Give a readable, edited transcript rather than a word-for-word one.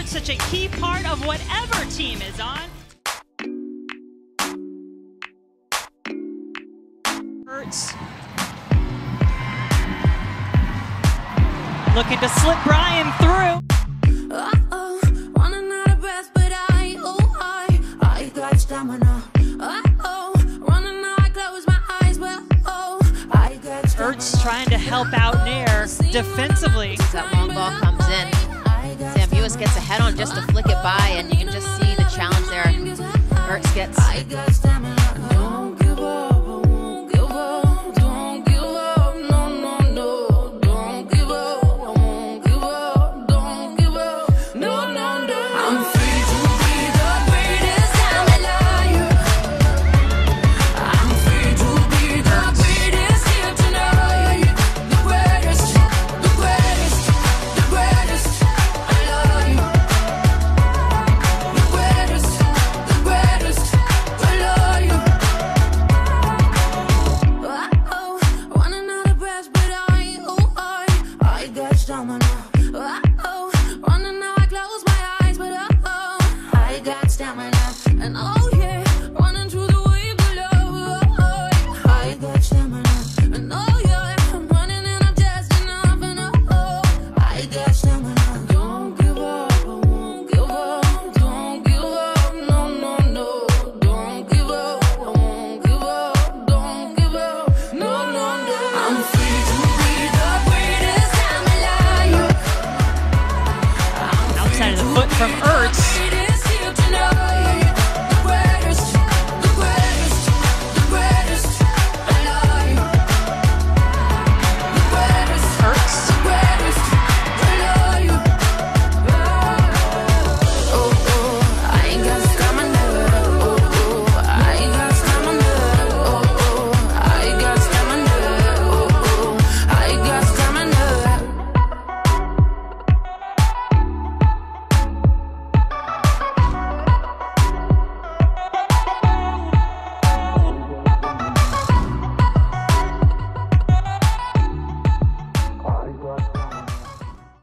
such a key part of whatever team is on. Hurts. Looking to slip Brian through. Running out of breath, but I got stamina. Running out, I close my eyes, but I got stamina. Ertz trying to help out Nair defensively. That long ball comes in. Sam Buis gets ahead on just to flick it by, and you can just see the challenge there. Ertz gets. I got stamina. Don't give up. I won't give up. Don't give up. No, no, no. Don't give up. I won't give up. Don't give up. No, no, no. I'm free to be the greatest I'm alive. I'm free to be the greatest here tonight. The greatest, the greatest, the greatest. I love you. The greatest, the greatest. I love you. Running out of breath, but I got stamina. Running out, I close my eyes, but I got stamina. And yeah, running through the wave below. I got stamina. And yeah, I'm running and I'm just enough. And I got stamina.